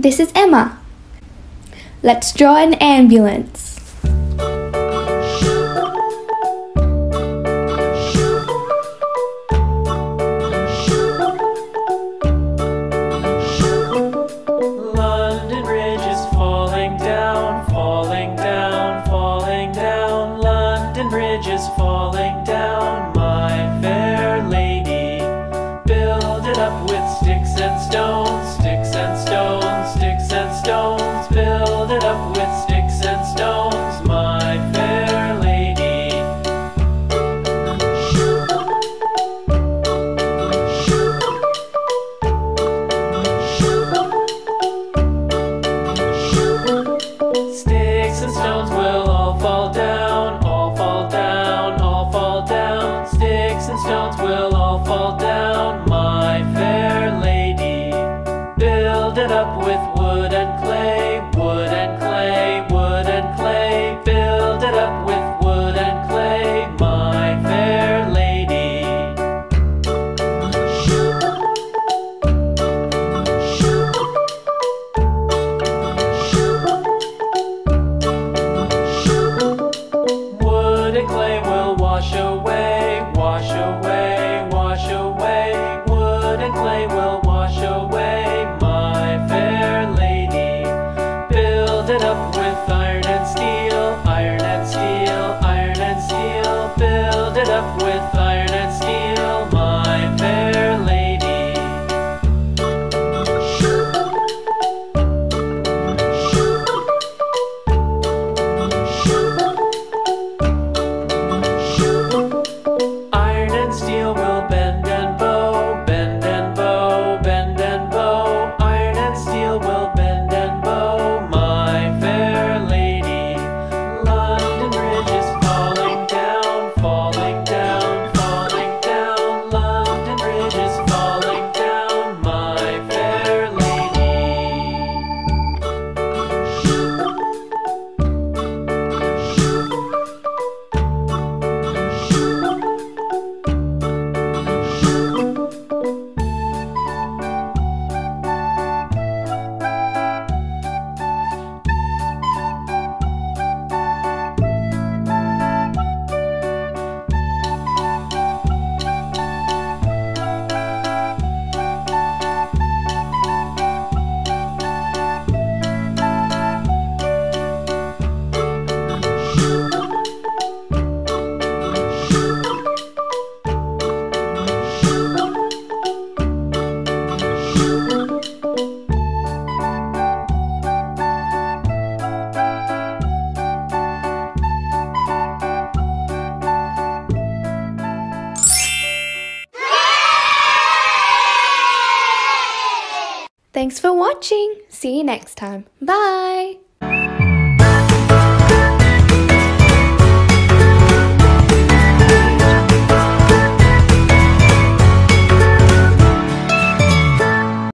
This is Emma. Let's draw an ambulance. London Bridge is falling down, falling down, falling down. London Bridge is falling down, my fair lady. Build it up with sticks and stones, sticks and stones, sticks and stones. Build it up with sticks and stones, my fair lady. Sticks and stones will all fall down, all fall down, all fall down. Sticks and stones will all fall down, my fair lady. Build it up with wood and clay, wood and clay, wood and clay. Build it up with wood and clay, my fair lady. Wood and clay will wash away, wash away, wash away. Wood and clay will wash away, my fair lady. Build it up with iron and steel, iron and steel, iron and steel. Build it up with iron and steel, my fair lady. Iron and steel will bend and bow, bend and bow, bend and bow. Iron and steel will bend and bow, my fair lady. London Bridge is falling down, falling down, falling down. London Bridge is falling down, my fair lady. Thanks for watching. See you next time. Bye.